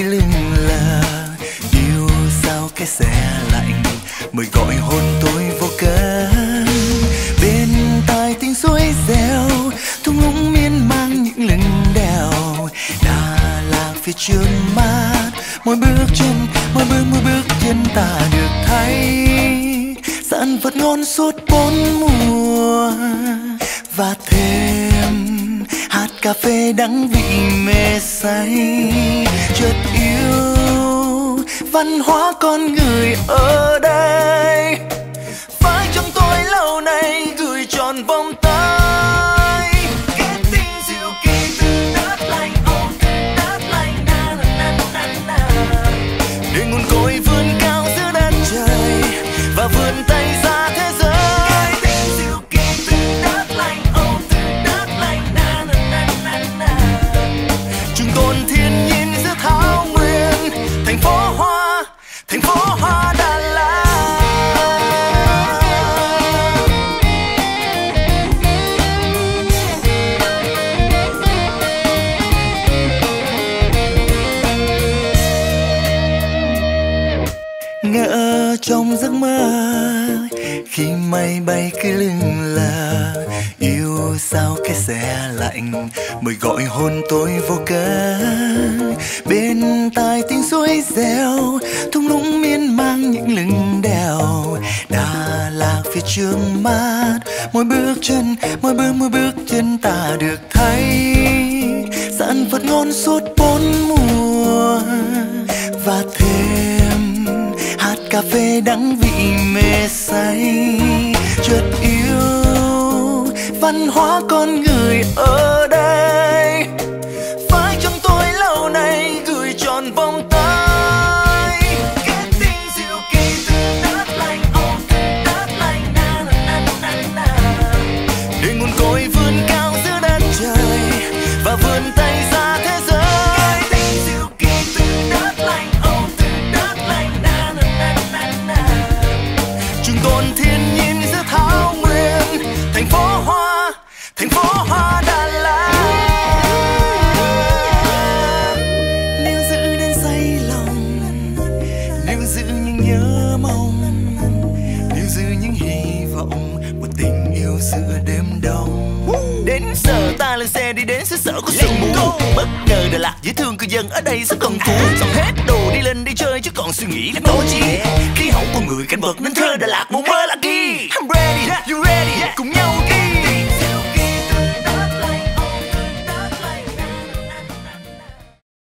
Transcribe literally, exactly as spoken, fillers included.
cứ lưng lờ, yêu sao cái xe lạnh mới gọi hôn tôi vô cớ. Bên tai tiếng suối reo, thung lũng miên man những lưng đèo. Đà Lạt phía trước mắt, mỗi bước chân, mỗi bước mỗi bước chân ta được thấy sản vật ngon suốt bốn mùa. Và thêm hạt cà phê đắng vị mê say, chợt yêu văn hóa con người ở đây. Phải trong tôi lâu nay gửi tròn vòng tay, kết tình diệu kỳ từ đất lành, ôm từ đất lành. Na na na na na, để nguồn cội vươn cao giữa đất trời và vươn tay ra thế giới. Kết tình diệu kỳ từ đất lành, ôm từ đất lành. Na na na na na, trường tồn thiên nhiên giữa thảo nguyên, thành phố hoa, thành phố hoa Đà Lạt. Ngỡ trong giấc mơ khi mây bay cứ lưng lờ, yêu sao cái xe lạnh mới gọi hôn tôi vô cớ. Bên tai tiếng suối reo, thung lũng miên man những lưng đèo. Đà Lạt phía trước mắt, mỗi bước chân, mỗi bước mỗi bước chân ta được thấy sản vật ngon suốt bốn mùa. Và thêm hạt cà phê đắng vị mê say, chợt yêu văn hóa con người ở đây. Phải trong tôi lâu nay gửi tròn vòng tay, kết tình diệu kỳ từ đất lành, ôm từ đất lành. Na na na na na, để nguồn cội vươn cao giữa đất trời và vươn tay ra thế giới. Kết tình diệu kỳ từ đất lành, ôm từ đất lành. Na na na na na, trường tồn thiên nhiên giữa thảo nguyên, thành phố hoa, thành phố hoa Đà Lạt. Nếu giữ đến say lòng, nếu giữ những nhớ mong, nếu giữ những hy vọng, một tình yêu giữa đêm đông. Đến giờ ta lên xe đi đến xứ sở của sương mù, bất ngờ Đà Lạt dễ thương cư dân ở đây rất cần cù. Xong hết đồ đi lên đi chơi chứ còn suy nghĩ làm đâu chi, khí hậu của người cảnh vật nên thơ Đà Lạt một mơ là kia.